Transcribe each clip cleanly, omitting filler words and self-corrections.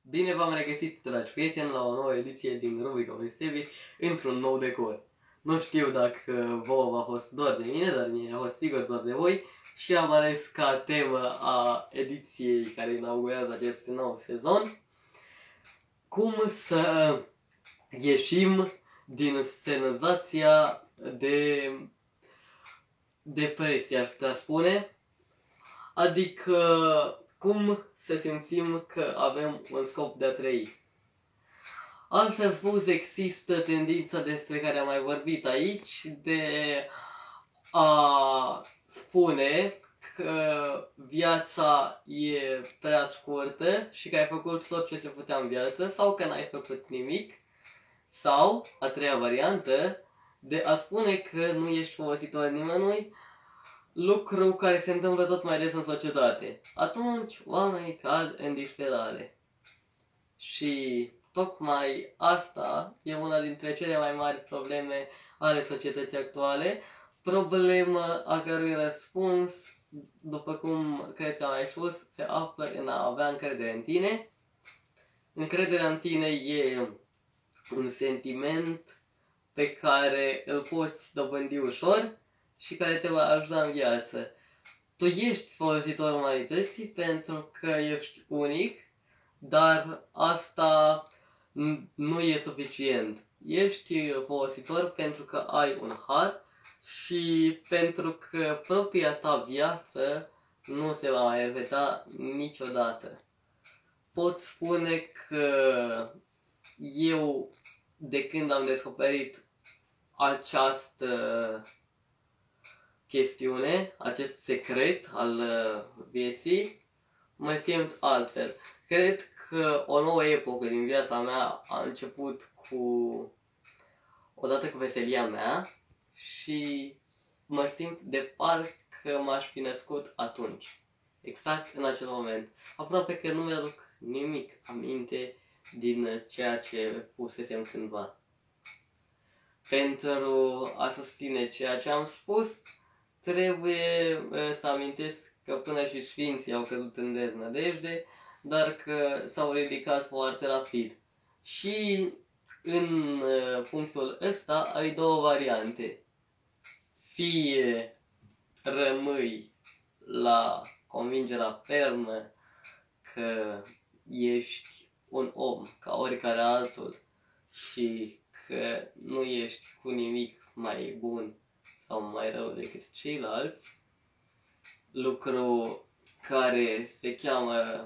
Bine v-am regăsit, dragi prieteni, la o nouă ediție din rubrica Vesevi într-un nou decor. Nu știu dacă vouă v-a fost doar de mine, dar mie a fost sigur doar de voi și am ales ca temă a ediției care inaugurează acest nou sezon cum să ieșim din senzația de depresie, aș putea spune, adică cum să simțim că avem un scop de a trăi. Altfel spus, există tendința despre care am mai vorbit aici de a spune că viața e prea scurtă și că ai făcut tot ce se putea în viață sau că n-ai făcut nimic, sau, a treia variantă, de a spune că nu ești folositor nimănui, lucru care se întâmplă tot mai des în societate. Atunci oamenii cad în disperare. Și tocmai asta e una dintre cele mai mari probleme ale societății actuale, problemă a cărui răspuns, după cum cred că am mai spus, se află în a avea încredere în tine. Încrederea în tine e un sentiment pe care îl poți dobândi ușor și care te va ajuta în viață. Tu ești folositor umanității pentru că ești unic, dar asta nu e suficient. Ești folositor pentru că ai un har și pentru că propria ta viață nu se va mai repeta niciodată. Pot spune că eu, de când am descoperit această chestiune, acest secret al vieții, mă simt altfel. Cred că o nouă epocă din viața mea a început odată cu veselia mea și mă simt de parcă m-aș fi născut atunci, exact în acel moment. Aproape că nu mi-aduc nimic aminte din ceea ce pusesem cândva. Pentru a susține ceea ce am spus, trebuie să amintesc că până și sfinții au căzut în deznădejde, dar că s-au ridicat foarte rapid. Și în punctul ăsta ai două variante. Fie rămâi la convingerea fermă că ești un om ca oricare altul și că nu ești cu nimic mai bun sau mai rău decât ceilalți, lucru care se cheamă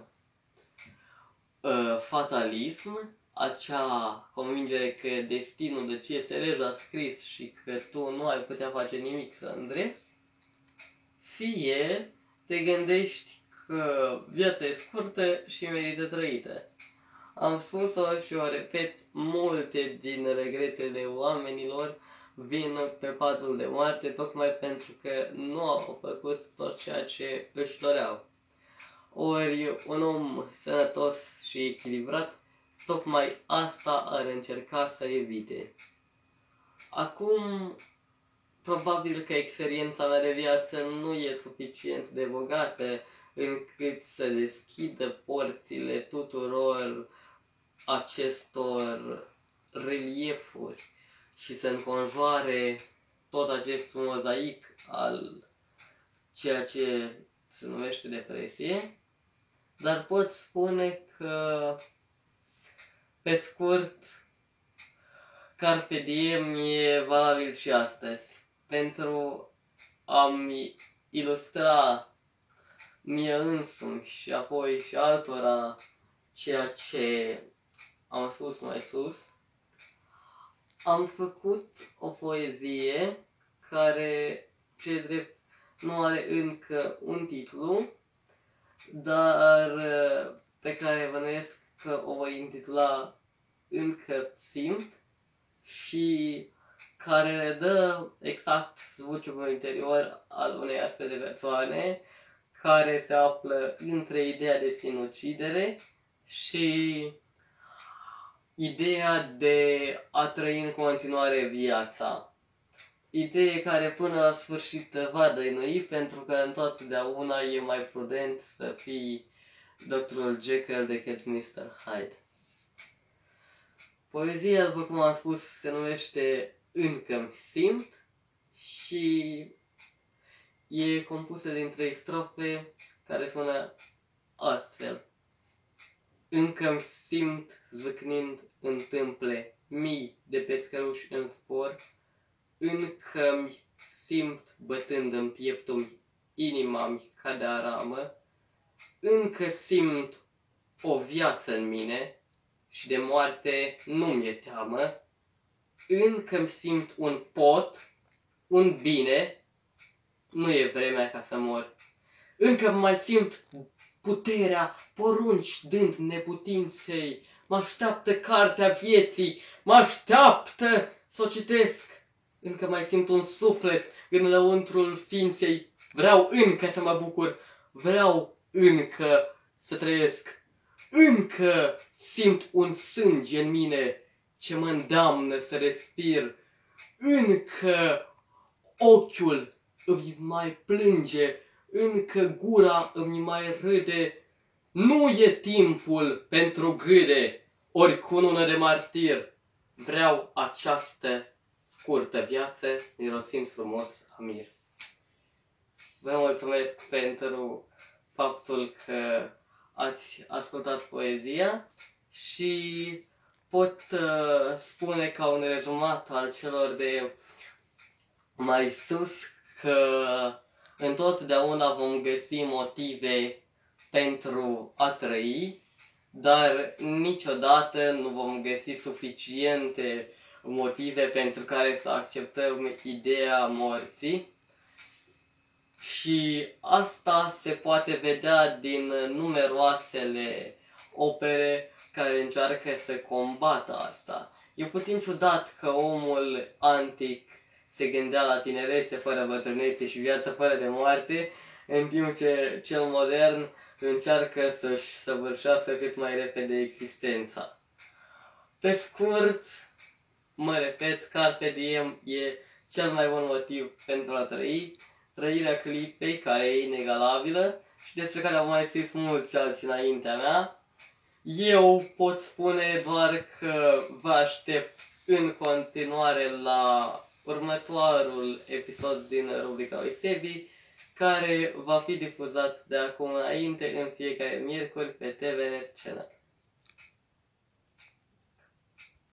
fatalism, acea convingere că destinul de ce este deja scris și că tu nu ai putea face nimic să îndrepți, fie te gândești că viața e scurtă și merită trăită. Am spus-o și o repet, multe din regretele oamenilor vin pe patul de moarte tocmai pentru că nu au făcut tot ceea ce își doreau. Ori un om sănătos și echilibrat, tocmai asta ar încerca să evite. Acum, probabil că experiența mea de viață nu e suficient de bogată încât să deschidă porțile tuturor acestor reliefuri și să înconjoare tot acest mozaic al ceea ce se numește depresie, dar pot spune că, pe scurt, carpe diem e valabil și astăzi. Pentru a-mi ilustra mie însumi și apoi și altora ceea ce am spus mai sus, am făcut o poezie care, ce drept, nu are încă un titlu, dar pe care bănuiesc că o voi intitula Încă simt și care ne dă exact zvuciul interior al unei astfel de persoane care se află între ideea de sinucidere și ideea de a trăi în continuare viața. Idee care până la sfârșit va dăinui, pentru că întotdeauna e mai prudent să fii Dr. Jekyll de Mr. Hyde. Poezia, după cum am spus, se numește Încă-mi simt și e compusă din 3 strofe care sună astfel. Încă-mi simt zvâcnind în tâmple mii de pescăruși în spor, încă-mi simt bătând în pieptul inima-mi ca de aramă, încă simt o viață în mine și de moarte nu mi-e teamă, încă-mi simt un pot, un bine, nu e vremea ca să mor. Încă mai simt puterea porunci dând neputinței, mă așteaptă cartea vieții, mă așteaptă să o citesc. Încă mai simt un suflet în lăuntrul ființei, vreau încă să mă bucur, vreau încă să trăiesc. Încă simt un sânge în mine ce mă îndeamnă să respir, încă ochiul îmi mai plânge, încă gura îmi mai râde, nu e timpul pentru gâde, ori cunună de martir. Vreau această scurtă viață, mirosind frumos amir. Vă mulțumesc pentru faptul că ați ascultat poezia și pot spune ca un rezumat al celor de mai sus că întotdeauna vom găsi motive pentru a trăi, dar niciodată nu vom găsi suficiente motive pentru care să acceptăm ideea morții. Și asta se poate vedea din numeroasele opere care încearcă să combată asta. E puțin ciudat că omul antic se gândea la tinerețe fără bătrânețe și viață fără de moarte, în timp ce cel modern încearcă să-și săvârșească cât mai repede existența. Pe scurt, mă repet, carpe diem e cel mai bun motiv pentru a trăi, trăirea clipei care e inegalabilă și despre care au mai scris mulți alții înaintea mea. Eu pot spune doar că vă aștept în continuare la următorul episod din rubrica lui Sebi, care va fi difuzat de acum înainte în fiecare miercuri pe TVNet Channel.